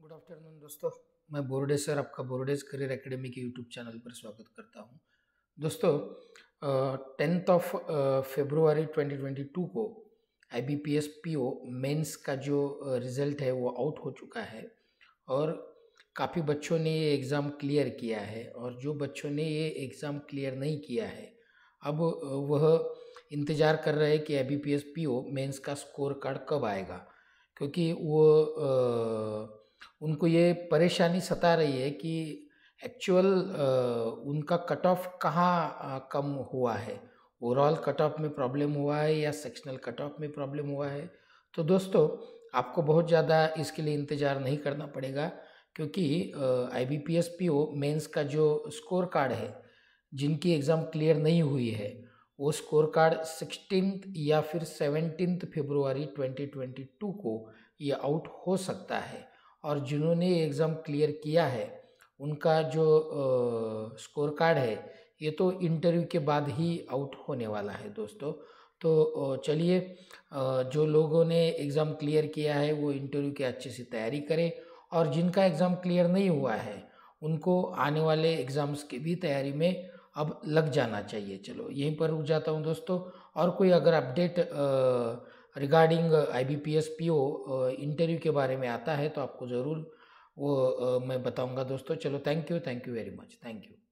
Good afternoon दोस्तों, मैं बोर्डेज सर आपका बोर्डेज करियर एकेडमी के यूट्यूब चैनल पर स्वागत करता हूं। दोस्तों 10th ऑफ फरवरी 2022 को IBPS PO मेंस का जो रिज़ल्ट है वो आउट हो चुका है और काफ़ी बच्चों ने ये एग्ज़ाम क्लियर किया है और जो बच्चों ने ये एग्ज़ाम क्लियर नहीं किया है अब वह इंतज़ार कर रहे हैं कि IBPS PO मेंस का स्कोर कार्ड कब आएगा, क्योंकि वो उनको ये परेशानी सता रही है कि एक्चुअल उनका कट ऑफ कहाँ कम हुआ है, ओवरऑल कट ऑफ में प्रॉब्लम हुआ है या सेक्शनल कट ऑफ में प्रॉब्लम हुआ है। तो दोस्तों आपको बहुत ज़्यादा इसके लिए इंतज़ार नहीं करना पड़ेगा, क्योंकि IBPS PO मेंस का जो स्कोर कार्ड है, जिनकी एग्ज़ाम क्लियर नहीं हुई है, वो स्कोर कार्ड 16 या फिर 17 फरवरी 2022 को ये आउट हो सकता है। और जिन्होंने एग्ज़ाम क्लियर किया है उनका जो स्कोर कार्ड है ये तो इंटरव्यू के बाद ही आउट होने वाला है दोस्तों। तो चलिए, जो लोगों ने एग्ज़ाम क्लियर किया है वो इंटरव्यू की अच्छे से तैयारी करें, और जिनका एग्ज़ाम क्लियर नहीं हुआ है उनको आने वाले एग्ज़ाम्स की भी तैयारी में अब लग जाना चाहिए। चलो यहीं पर रुक जाता हूँ दोस्तों, और कोई अगर update regarding IBPS PO interview के बारे में आता है तो आपको ज़रूर वो मैं बताऊंगा दोस्तों। चलो thank you very much, thank you.